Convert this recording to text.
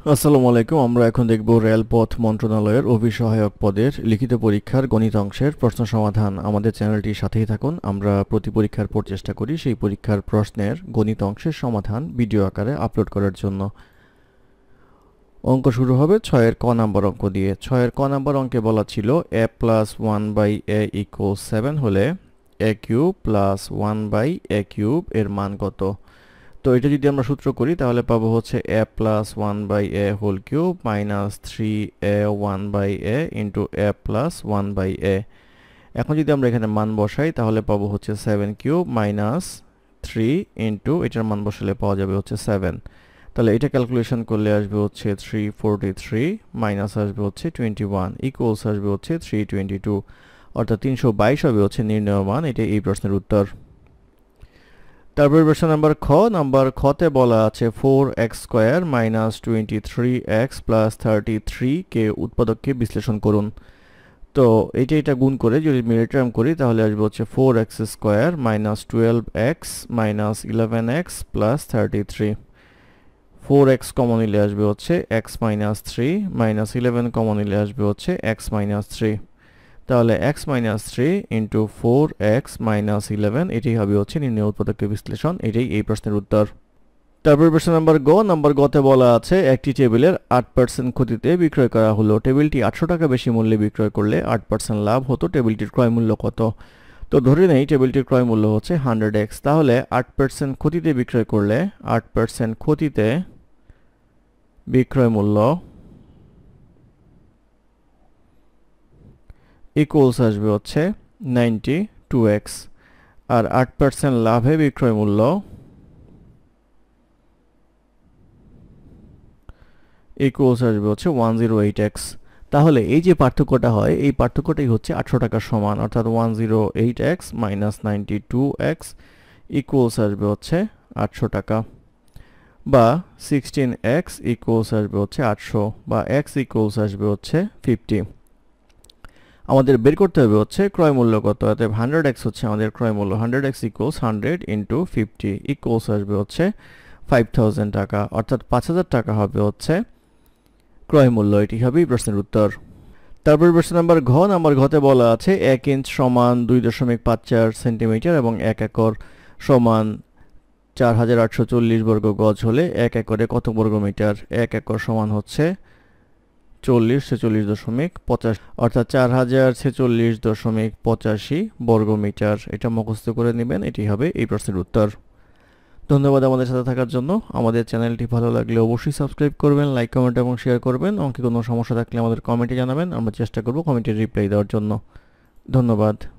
আসসালামু আলাইকুম। আমরা এখন দেখব রেলপথ মন্ত্রণালয়ের অভিসহায়ক পদের লিখিত পরীক্ষার গণিত অংশের প্রশ্ন সমাধান। আমাদের চ্যানেলটির সাথেই থাকুন। আমরা প্রতি পরীক্ষার পর চেষ্টা করি সেই পরীক্ষার প্রশ্নের গণিত অংশের সমাধান ভিডিও আকারে আপলোড করার জন্য। অঙ্ক শুরু হবে 6-এর ক নাম্বার অঙ্ক দিয়ে। 6-এর ক নাম্বার অঙ্কে বলা ছিল a প্লাস 1/a ইকুয়াল 7 হলে a cube plus 1/a cube এর মান কত? তো এটা যদি আমরা সূত্র করি তাহলে পাবো হচ্ছে a plus 1/a whole cube minus 3a 1/a into a plus 1/a। এখন যদি আমরা এখানে মান বসাই তাহলে পাবো হচ্ছে 7 কিউব মাইনাস 3 ইন্টু এটার মান বসালে পাওয়া যাবে হচ্ছে 7। তাহলে এটা ক্যালকুলেশন করলে আসবে হচ্ছে 343 মাইনাস আসবে হচ্ছে 21 ইকুয়ালস আসবে হচ্ছে 322, অর্থাৎ 322 হবে হচ্ছে নির্ণয় মান। এটা এই প্রশ্নের উত্তর। তারপর প্রশ্ন নাম্বার খতে বলা আছে 4x square minus 23x plus 33 কে উৎপাদককে বিশ্লেষণ করুন। তো এটা গুণ করে যদি মিডল টার্ম করি তাহলে আসবে হচ্ছে 4x square minus 12x minus 11x plus 33। 4x common নিলে আসবে হচ্ছে x মাইনাস 3 মাইনাস 11 কমন নিলে আসবে হচ্ছে x মাইনাস 3। তাহলে x minus 3 into 4x minus 11 এটাই হবে হচ্ছে নির্ণয় উৎপাদকের বিশ্লেষণ। এটাই এই প্রশ্নের উত্তর। তারপর প্রশ্ন নাম্বার গতে বলা আছে একটি টেবিলের 8% ক্ষতিতে বিক্রয় করা হলো। টেবিলটি 800 টাকা বেশি মূল্যে বিক্রয় করলে 8% লাভ হতো। টেবিলটির ক্রয় মূল্য কত? তো ধরে নেই টেবিলটির ক্রয় মূল্য হচ্ছে 100x। তাহলে 8% ক্ষতিতে বিক্রয় করলে 8% ক্ষতিতে বিক্রয় মূল্য ইকুয়ালস আসবে হচ্ছে 92x, আর 8% লাভে বিক্রয় মূল্য ইকুয়ালস আসবে হচ্ছে 108x। তাহলে এই যে পার্থক্যটা হয় এই পার্থক্যটাই হচ্ছে 800 টাকার সমান, অর্থাৎ 108x মাইনাস 92x ইকুয়ালস আসবে হচ্ছে 800 টাকা, বা 16x ইকুয়ালস আসবে হচ্ছে 800, বা x ইকুয়ালস আসবে হচ্ছে 50। আমাদের বের করতে হবে হচ্ছে ক্রয় মূল্য কত। অতএব 100x হচ্ছে আমাদের ক্রয় মূল্য। 100x ইকুয়ালস 100 ইন্টু 50 ইকুয়ালস আসবে হচ্ছে 5000 টাকা, অর্থাৎ 5000 টাকা হবে হচ্ছে ক্রয় মূল্য। এটি হবে এই প্রশ্নের উত্তর। তারপর প্রশ্ন নাম্বার ঘতে বলা আছে 1 ইঞ্চ সমান 2.54 সেন্টিমিটার এবং 1 একর সমান 4840 বর্গ গজ হলে 1 একরে কত বর্গ মিটার? 1 একর সমান হচ্ছে 4046.85, অর্থাৎ 4046.85 বর্গ মিটার। এটা মুখস্থ করে নেবেন। এটি হবে এই প্রশ্নের উত্তর। ধন্যবাদ আমাদের সাথে থাকার জন্য। আমাদের চ্যানেলটি ভালো লাগলে অবশ্যই সাবস্ক্রাইব করবেন, লাইক, কমেন্ট এবং শেয়ার করবেন। অঙ্কে কোনো সমস্যা থাকলে আমাদের কমেন্টে জানাবেন, আমরা চেষ্টা করব কমেন্টের রিপ্লাই দেওয়ার জন্য। ধন্যবাদ।